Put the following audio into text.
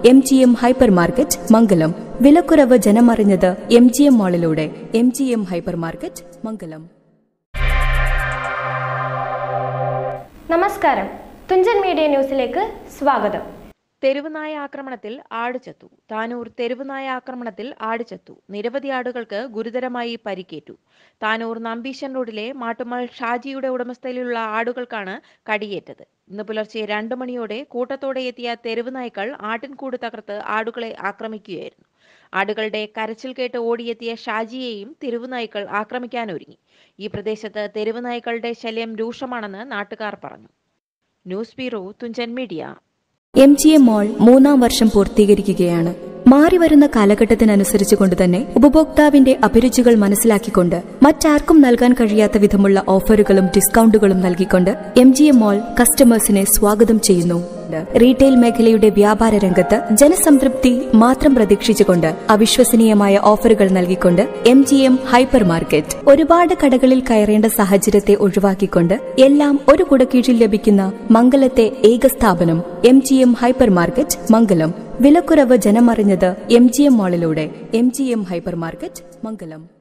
MGM hyper market Mangalam. വിലക്കുറവ് ജനമറിഞ്ഞത് MGM മാളിലൂടെ. MGM hyper market Mangalam. നമസ്കാരം, തുഞ്ചൻ മീഡിയ ന്യൂസിലേക്ക് സ്വാഗതം. തെരുവുനായ ആക്രമണത്തിൽ ആട് ചത്തു. താനൂർ തെരുവുനായ ആക്രമണത്തിൽ ആട് ചത്തു. നിരവധി ആടുകൾക്ക് ഗുരുതരമായി പരിക്കേറ്റു. താനൂർ നമ്പീശൻ റോഡിലെ മാട്ടുമൽ ഷാജിയുടെ ഉടമസ്ഥയിലുള്ള ആടുകൾക്കാണ് കടിയേറ്റത്. ഇന്ന് പുലർച്ചെ 2 മണിയോടെ കൂട്ടത്തോടെ എത്തിയ തെരുവുനായ്ക്കൾ ആട്ടിൻകൂട് തകർത്ത് ആടുകളെ ആക്രമിക്കുകയായിരുന്നു. ആടുകളുടെ കരച്ചിൽ കേട്ട് ഓടിയെത്തിയ ഷാജിയെയും തെരുവുനായ്ക്കൾ ആക്രമിക്കാനൊരുങ്ങി. ഈ പ്രദേശത്ത് തെരുവുനായ്ക്കളുടെ ശല്യം രൂക്ഷമാണെന്ന് നാട്ടുകാർ പറഞ്ഞു. News bureau, Thunchan media. MGM mall 3-ാം വർഷം പൂർത്തീകരിക്കുകയാണ്. മാറിവരുന്ന കാലഘട്ടത്തിനനുസരിച്ചുകൊണ്ട് തന്നെ ഉപഭോക്താവിന്റെ അഭിരുചികൾ മനസ്സിലാക്കിക്കൊണ്ട് മറ്റാർക്കും നൽകാൻ കഴിയാത്ത വിധമുള്ള ഓഫറുകളും ഡിസ്കൗണ്ടുകളും നൽകിക്കൊണ്ട് MGM മാൾ കസ്റ്റമേഴ്സിനെ സ്വാഗതം ചെയ്യുന്നു. റീറ്റെയിൽ മേഖലയുടെ വ്യാപാര രംഗത്ത് ജനസംതൃപ്തി മാത്രം പ്രതീക്ഷിച്ചുകൊണ്ട് അവിശ്വസനീയമായ ഓഫറുകൾ നൽകിക്കൊണ്ട് MGM ഹൈപ്പർ മാർക്കറ്റ്. ഒരുപാട് കടകളിൽ കയറേണ്ട സാഹചര്യത്തെ ഒഴിവാക്കിക്കൊണ്ട് എല്ലാം ഒരു കുടക്കീഴിൽ ലഭിക്കുന്ന മംഗലത്തെ ഏക സ്ഥാപനം MGM ഹൈപ്പർ മാർക്കറ്റ് മംഗലം. വിലക്കുറവ് ജനമറിഞ്ഞത് MGM മാളിലൂടെ. MGM ഹൈപ്പർ മാർക്കറ്റ് മംഗലം.